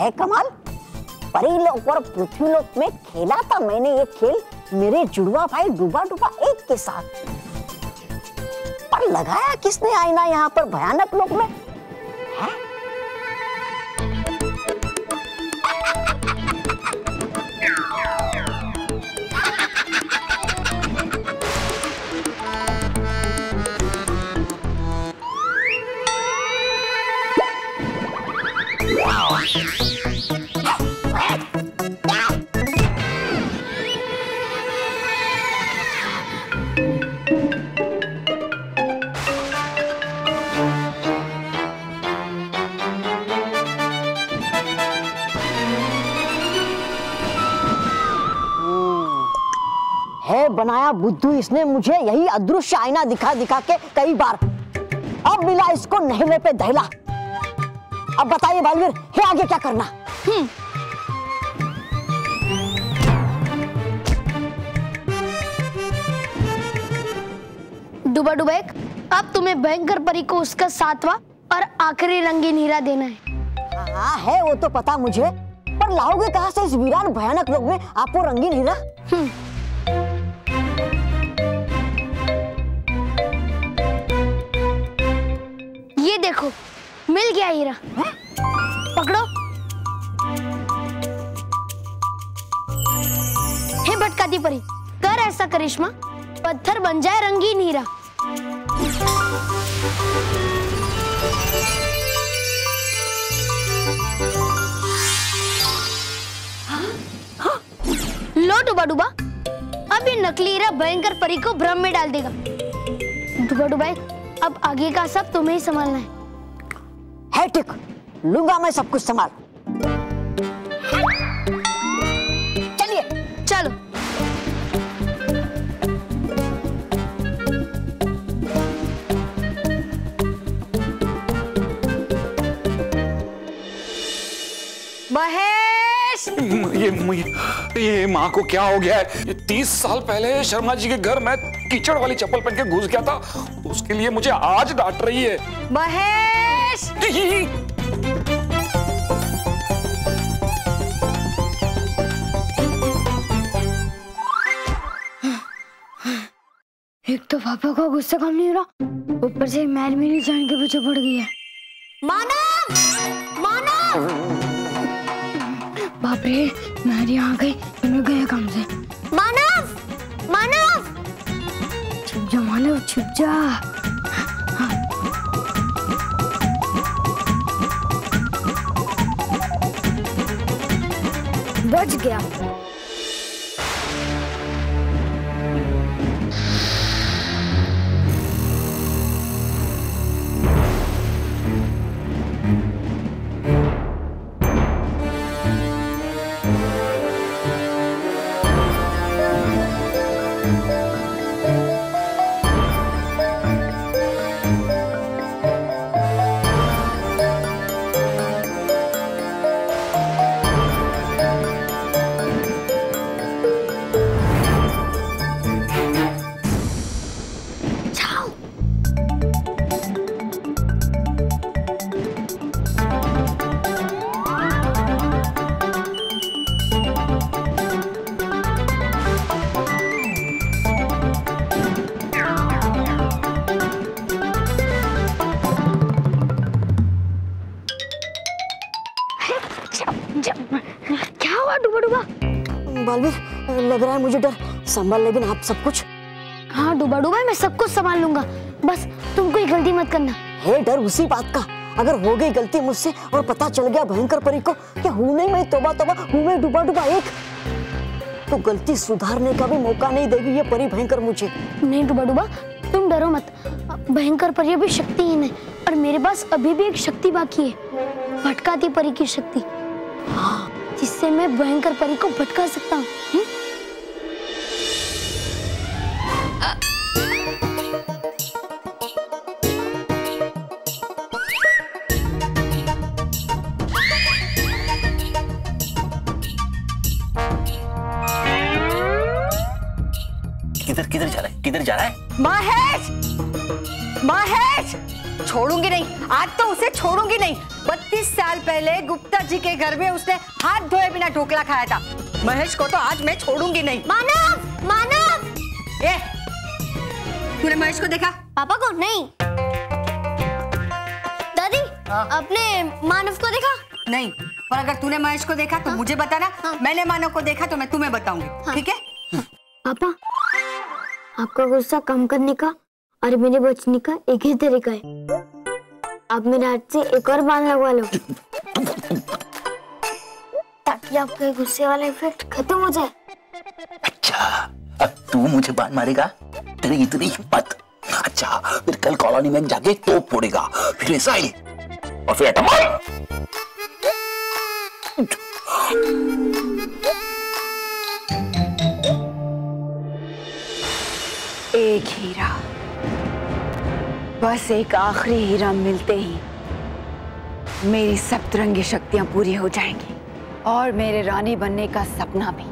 है कमाल। परीलोक और पृथ्वीलोक में खेला था मैंने ये खेल मेरे जुड़वा भाई डूबा डूबा एक के साथ। पर लगाया किसने आईना यहाँ पर भयानक लोक में? है? बनाया बुद्धू इसने मुझे यही अदृश्य आईना दिखा दिखा के कई बार। अब मिला इसको नहले पे दहला। अब बताइए बालवीर, है आगे क्या करना? डूबा डूबा एक, अब तुम्हें भयंकर परी को उसका 7वां और आखिरी रंगीन हीरा देना है। हाँ है वो तो पता मुझे, पर लाओगे कहाँ से इस वीरान भयानक लोक में आपको रंगीन हीरा? ये देखो, मिल गया हीरा। पकड़ो। हे भटकाती परी, कर ऐसा करिश्मा, पत्थर बन जाए रंगीन हीरा। लो डूबा डूबा, अब ये नकली हीरा भयंकर परी को भ्रम में डाल देगा। डूबा डूबा, अब आगे का सब तुम्हें ही संभालना है। ठीक, लूंगा मैं सब कुछ संभाल। चलिए चलो। महेश, ये माँ को क्या हो गया है? 30 साल पहले शर्मा जी के घर मैं कीचड़ वाली चप्पल पहन के घुस गया था, उसके लिए मुझे आज डांट रही है। महेश, एक तो पापा का गुस्सा कम नहीं हो रहा, ऊपर से मैल मेरी जान के पीछे पड़ गई है। मानव, मानव, बाप रे, मैरी आ गई, मैं गया काम से। मानव, मानव, छुप जा मानव, छुप जा। बच गया। क्या हुआ डूबा डूबा? बालवीर, लग रहा है मुझे डर। संभाल लेकिन आप सब कुछ? हाँ डूबा डूबा, मैं सब कुछ संभाल लूंगा, बस तुम कोई गलती मत करना। है डर उसी बात का, अगर हो गई गलती मुझसे और पता चल गया भयंकर परी को कि हूं नहीं मैं, तौबा तौबा, हूं मैं डूबा डूबा एक, तो गलती सुधारने का भी मौका नहीं देगी ये परी भयंकर मुझे। नहीं डूबा डूबा, तुम डरो मत, भयंकर परी अभी शक्तिहीन है और मेरे पास अभी भी एक शक्ति बाकी है, भटकाती परी की शक्ति। हाँ, जिससे मैं भयंकर परी को भटका सकता हूँ। किधर किधर जा रहा है? किधर जा रहा है? महेश, महेश, छोड़ूंगी नहीं, आज तो उसे छोड़ूंगी नहीं। 32 साल पहले गुप्ता जी के घर में उसने हाथ धोए बिना ढोकला खाया था। महेश को तो आज मैं छोड़ूंगी नहीं। मानव, मानव! ए, तूने महेश को देखा? पापा को नहीं। दादी, आपने मानव को देखा? नहीं, पर अगर तूने महेश को देखा तो मुझे बताना। मैंने मानव को देखा तो मैं तुम्हें बताऊंगी, ठीक है? पापा, आपका गुस्सा कम करने का और मेरे बचने का एक ही तरीका है। आप मेरे हाथ से एक और बाण लगवा लो ताकि आपके गुस्से वाला इफेक्ट खत्म हो जाए। अच्छा, अब तू मुझे बाण मारेगा? तेरी इतनी हिम्मत? अच्छा, फिर कल कॉलोनी में जाके तोप फोड़ेगा, फिर मिसाइल और फिर एटम। एक हीरा, बस एक आखिरी हीरा मिलते ही मेरी सप्तरंगी शक्तियां पूरी हो जाएंगी और मेरे रानी बनने का सपना भी।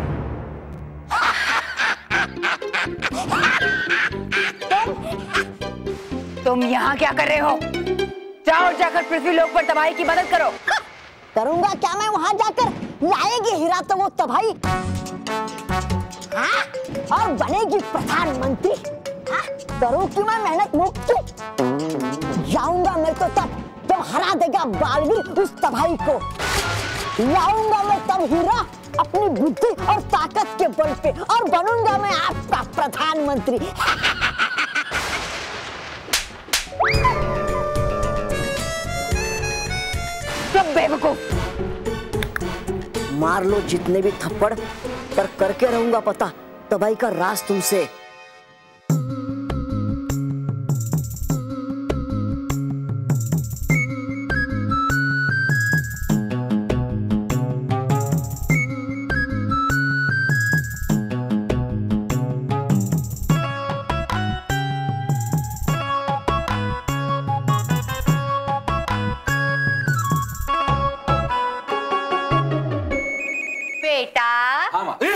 तुम यहाँ क्या कर रहे हो? जाओ, जाकर पृथ्वीलोक पर तबाही की मदद करो। करूंगा क्या मैं वहां जाकर? लाएगी हीरा तो वो तबाही, हाँ? और बनेगी प्रधानमंत्री। हाँ? करूँ कि मैं मेहनत मुक्त? जाऊंगा मैं तो तब जब हरा देगा बालवीर उस तबाही को। लाऊंगा मैं तब हीरा अपनी बुद्धि और ताकत के बल पे, और बनूंगा मैं आपका प्रधानमंत्री। सब बेवकूफ। मार लो जितने भी थप्पड़, पर करके रहूंगा पता तबाही का राज तुमसे। बेटा, हाँ माँ।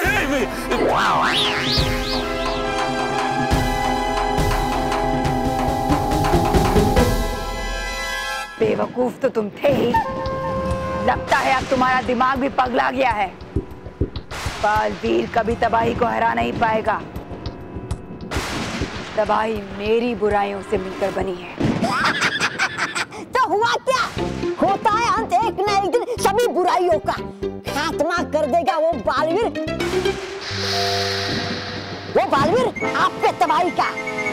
बेवकूफ तो तुम थे ही। लगता है अब तुम्हारा दिमाग भी पगला गया है। बालवीर कभी तबाही को हरा नहीं पाएगा। तबाही मेरी बुराइयों से मिलकर बनी है। तो हुआ क्या? होता है अंत एक न एक दिन सभी बुराइयों का। खात्मा कर देगा वो बालवीर आप पे तबाही का।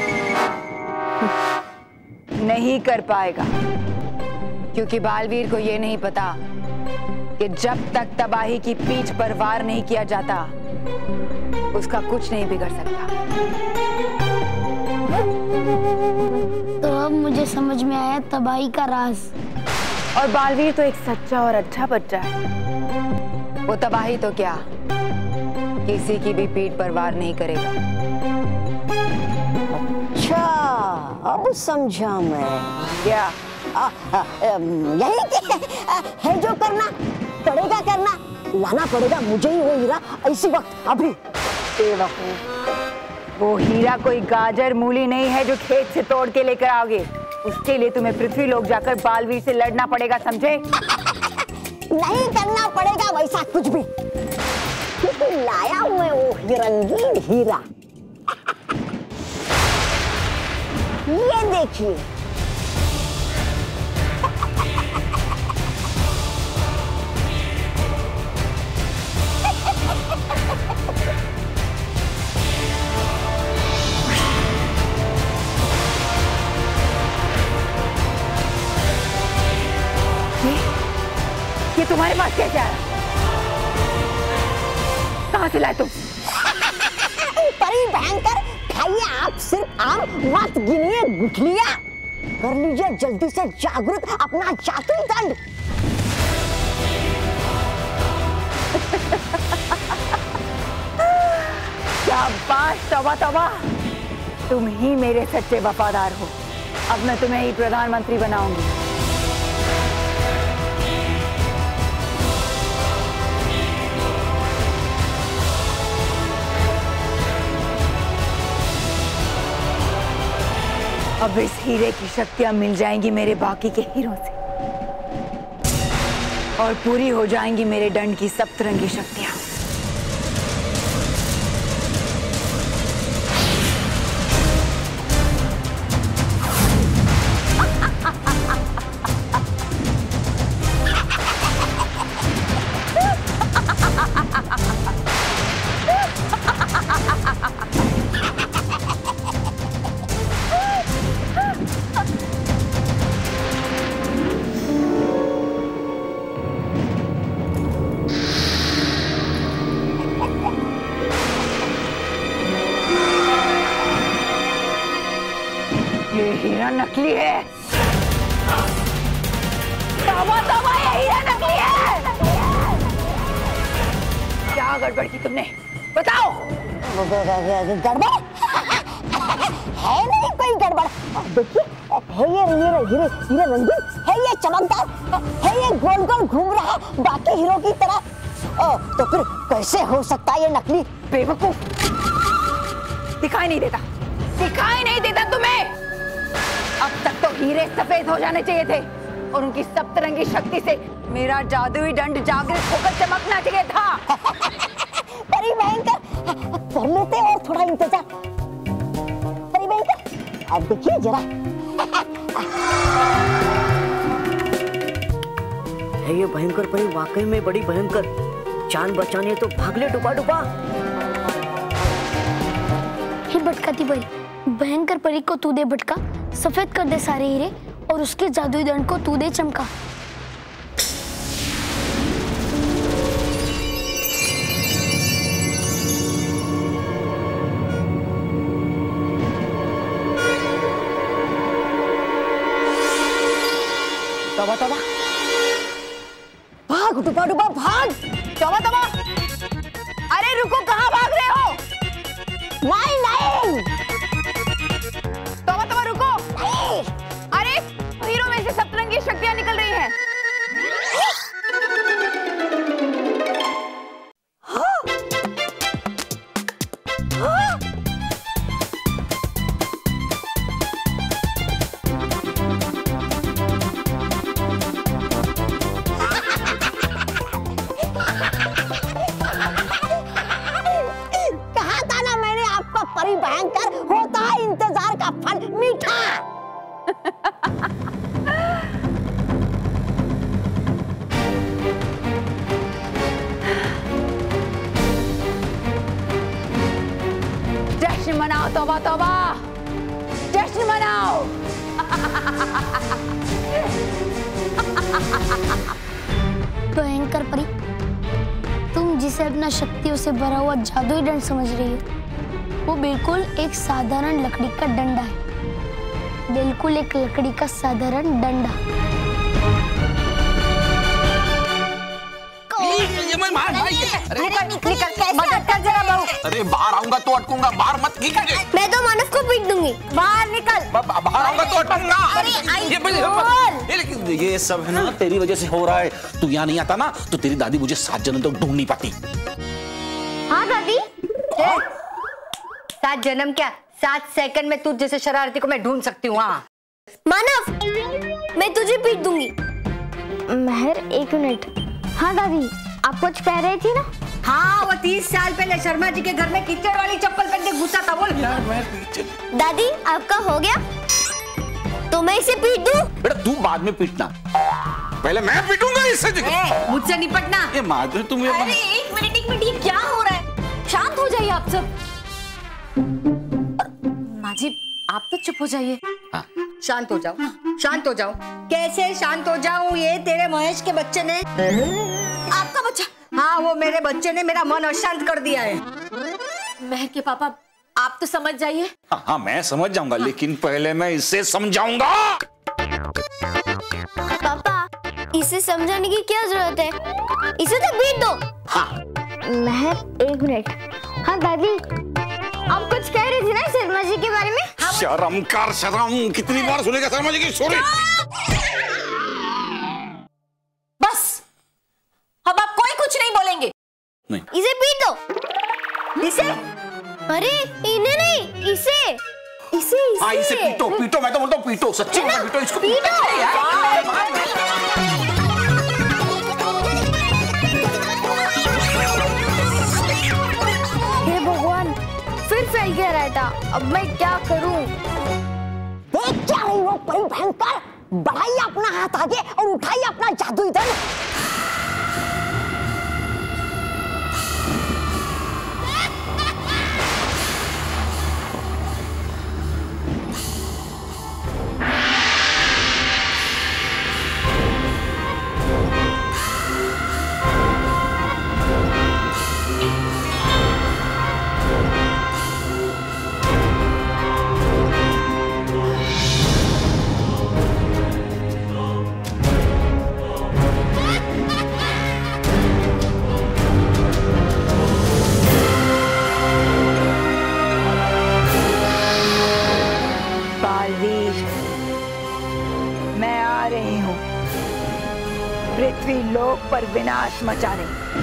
नहीं कर पाएगा, क्योंकि बालवीर को ये नहीं पता कि जब तक तबाही की पीठ पर वार नहीं किया जाता उसका कुछ नहीं बिगड़ सकता। तो अब मुझे समझ में आया तबाही का राज। और बालवीर तो एक सच्चा और अच्छा बच्चा है। वो तबाही तो क्या, किसी की भी पीठ पर वार नहीं करेगा। अच्छा, अब समझा मैं। क्या? यही है जो करना पड़ेगा, करना लाना पड़ेगा मुझे ही वो हीरा इसी वक्त, अभी। बेवकूफ, वो हीरा कोई गाजर मूली नहीं है जो खेत से तोड़ के लेकर आओगे। उसके लिए तुम्हें पृथ्वीलोक जाकर बालवीर से लड़ना पड़ेगा, समझे? नहीं करना पड़ेगा वैसा कुछ भी, क्योंकि लाया हूं मैं वो रंगीन हीरा। ये देखिए। ये तुम्हारे पास कैसे आया? कहाँ से लाए तुम? परी भयंकर, खाइए आप सिर्फ आम, मत गिनिए गुठलियां। कर लीजिए जल्दी से जागृत अपना जादुई दंड। शाबाश, तौबा तौबा, तुम ही मेरे सच्चे वफादार हो। अब मैं तुम्हें ही प्रधानमंत्री बनाऊंगी। अब इस हीरे की शक्तियां मिल जाएंगी मेरे बाकी के हीरों से और पूरी हो जाएंगी मेरे दंड की सप्तरंगी शक्तियां। ये हीरा नकली है। तौबा तौबा, ये हीरा नकली है। क्या गड़बड़ की तुमने, बताओ। गड़बड़ है नहीं कोई गड़बड़। देखिए है ये हीरे हीरे रंगीन है, ये चमकदार है, ये गोल गोल घूम रहा बाकी हीरो की तरह। तो फिर कैसे हो सकता है ये नकली? बेवकूफ, दिखाई नहीं देता, दिखाई नहीं देता तुम्हें? अब तक तो हीरे सफेद हो जाने चाहिए थे और उनकी सप्तरंगी शक्ति से मेरा जादुई दंड जागृत होकर चमकना चाहिए था। परी भयंकर, कर लेते और थोड़ा इंतजार। परी भयंकर, अब देखिए जरा। है ये भयंकर परी वाकई में बड़ी भयंकर। जान बचाने तो भाग ले डुबा डुबा। हे भटकाती परी, भयंकर परी को तू दे भटका, सफेद कर दे सारे हीरे और उसके जादुई दंड को तू दे चमका। तौबा तौबा, भाग डुबा डुबा भाग। तौबा तौबा, अरे रुको, कहाँ भाग रहे हो? नहीं नहीं, तौबा तौबा रुको। अरे हीरो में से सप्तरंगी शक्तियां निकल रही हैं। कहा था ना मैंने आपको, परी भयंकर होता है इंतजार का फल मीठा। जश्न मनाओ तौबा तौबा, जश्न मनाओ। भयंकर परी, तुम जिसे अपना शक्तियों से भरा हुआ जादुई दंड समझ रही हो, वो बिल्कुल एक साधारण लकड़ी का डंडा है। बिल्कुल एक लकड़ी का साधारण डंडा। मदद कर जरा बहू। अरे बाहर आऊंगा तो अटकूंगा, बाहर मत खींच मुझे। मैं तो मानव को पीट दूंगी। बाहर निकल। बाहर आऊंगा तो अटकूंगा। ये लेकिन ये सब है ना तेरी वजह से हो रहा है। तू यहाँ नहीं आता ना तो तेरी दादी मुझे 7 जन्म तक ढूंढ नहीं पाती। हाँ दादी, 7 जन्म क्या, 7 सेकंड में तुझ जैसे शरारती को मैं ढूंढ सकती हूँ। हाँ मानव, मैं तुझे पीट दूंगी। महर, 1 मिनट। हाँ दादी, आप कुछ कह रही थी ना? हाँ, वो 30 साल पहले शर्मा जी के घर में कीचड़ वाली चप्पल पहन के घुसा था। बोल यार मैं पीछे। दादी, आपका हो गया तो मैं इसे पीट दूं? बेटा तू बाद में पीटना, पहले मैं पीटूंगा इससे। मुझसे निपटना। ये माधुरी तुम्हें। अरे एक मिनट, ये क्या हो रहा है? शांत हो जाइए आप सब। माँ जी, आप तो चुप हो जाइए। हाँ। शांत हो जाओ, शांत हो जाओ। कैसे शांत हो जाऊं? ये तेरे महेश के बच्चे ने, आपका बच्चा? हाँ, वो मेरे बच्चे ने मेरा मन अशांत कर दिया है। महर के पापा, आप तो समझ जाइए। हाँ मैं समझ जाऊंगा, लेकिन पहले मैं इसे समझाऊंगा। पापा, इसे समझाने की क्या जरूरत है? इसे तो पीट दो। हाँ। महर, 1 मिनट। हाँ दादी, आप कुछ कह रही थी ना शर्मा जी के बारे में? शर्म कर, शर्म। कितनी बार सुनेगा शर्मा जी की स्टोरी? बस, अब आप कोई कुछ नहीं बोलेंगे। नहीं। इसे पीट दो। इसे? अरे इन्हें नहीं, इसे। इसे हाँ इसे पीटो पीटो, मैं तो बोलता हूँ पीटो, सच्ची में पीटो इसको। हे भगवान, फिर फैल गया रायता। अब मैं क्या करूं? देख क्या रही हो परी भयंकर, बढ़ाइए अपना हाथ आगे और उठाइए अपना जादुई धन। मैं आ रही हूँ पृथ्वी लोक पर विनाश मचाने,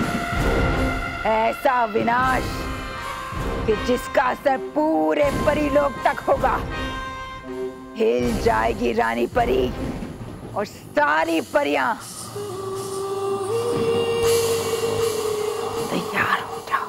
ऐसा विनाश कि जिसका असर पूरे परीलोक तक होगा। हिल जाएगी रानी परी और सारी परियां। तैयार हो जाओ।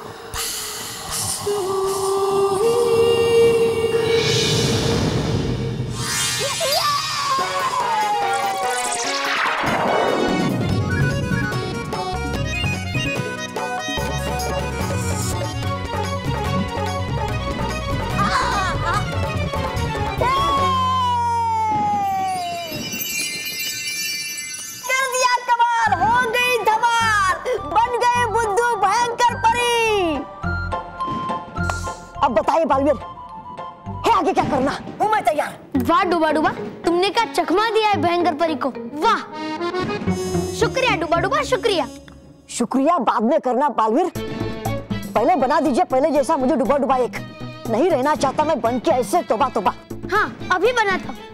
अब बताइए बालवीर, है आगे क्या करना? हूँ मैं तैयार। वाह डूबा डूबा, तुमने क्या चकमा दिया है भयंकर परी को। वाह, शुक्रिया डूबा डूबा, शुक्रिया। शुक्रिया बाद में करना बालवीर, पहले बना दीजिए पहले जैसा मुझे डूबा डूबा एक। नहीं रहना चाहता मैं बन के ऐसे, तोबा तोबा। हाँ अभी बनाता हूँ।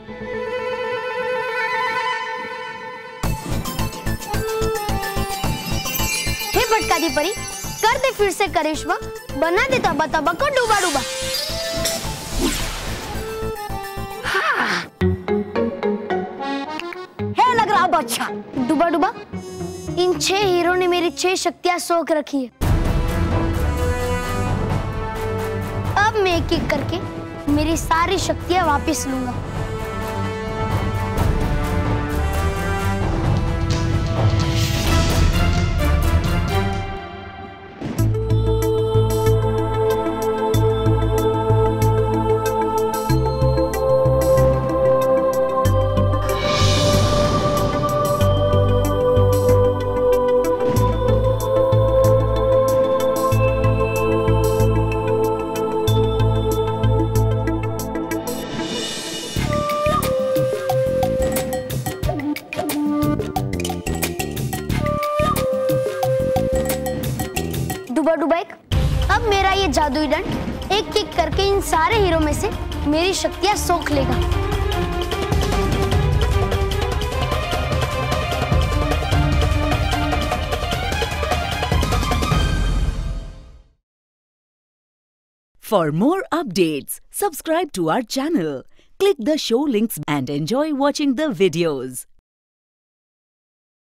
हे भटकाती परी, कर दे फिर से करिश्मा, बना दे तबा तबा को डूबा डूबा। हाँ। है लग रहा अच्छा। डूबा डूबा, इन 6 हीरो ने मेरी 6 शक्तियां सोख रखी है। अब मैं एक एक करके मेरी सारी शक्तियां वापस लूंगा। अब मेरा ये जादुई दंड एक एक करके इन सारे हीरो में से मेरी शक्तियां सोख लेगा। For more updates, subscribe to our channel, click the show links and enjoy watching the videos.